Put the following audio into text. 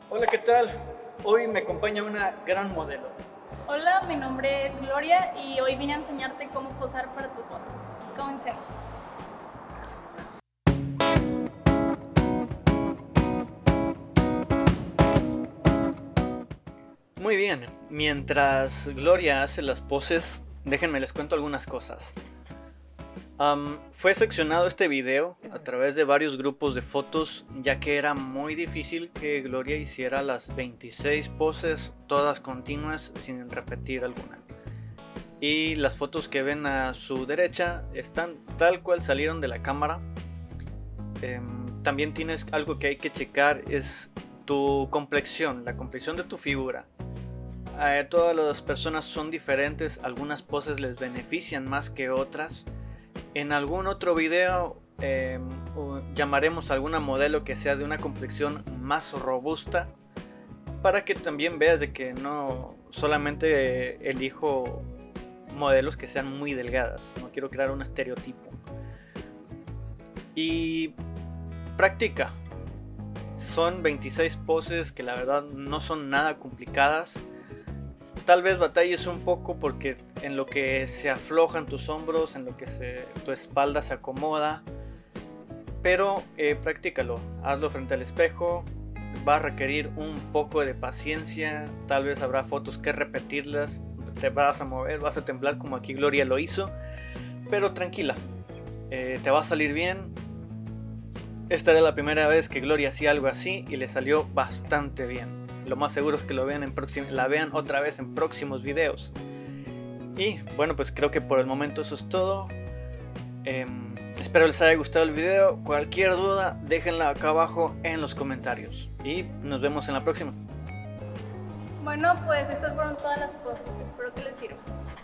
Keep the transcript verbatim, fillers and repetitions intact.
Hola, ¿qué tal? Hoy me acompaña una gran modelo. Hola, mi nombre es Gloria y hoy vine a enseñarte cómo posar para tus fotos. Comencemos. Muy bien, mientras Gloria hace las poses, déjenme les cuento algunas cosas. Um, fue seccionado este video a través de varios grupos de fotos, ya que era muy difícil que Gloria hiciera las veintiséis poses todas continuas sin repetir alguna. Y las fotos que ven a su derecha están tal cual salieron de la cámara. Eh, también tienes algo que hay que checar, es tu complexión, la complexión de tu figura. Eh, todas las personas son diferentes, algunas poses les benefician más que otras. En algún otro video eh, llamaremos a alguna modelo que sea de una complexión más robusta, para que también veas de que no solamente elijo modelos que sean muy delgadas, no quiero crear un estereotipo. Y practica, son veintiséis poses que la verdad no son nada complicadas. Tal vez batalles un poco porque en lo que se aflojan tus hombros, en lo que se, tu espalda se acomoda, pero eh, practícalo, hazlo frente al espejo. Va a requerir un poco de paciencia, tal vez habrá fotos que repetirlas, te vas a mover, vas a temblar como aquí Gloria lo hizo, pero tranquila, eh, te va a salir bien. Esta era la primera vez que Gloria hacía algo así y le salió bastante bien. Lo más seguro es que lo vean en la vean otra vez en próximos videos. Y bueno, pues creo que por el momento eso es todo. Eh, espero les haya gustado el video. Cualquier duda, déjenla acá abajo en los comentarios. Y nos vemos en la próxima. Bueno, pues estas fueron todas las poses. Espero que les sirva.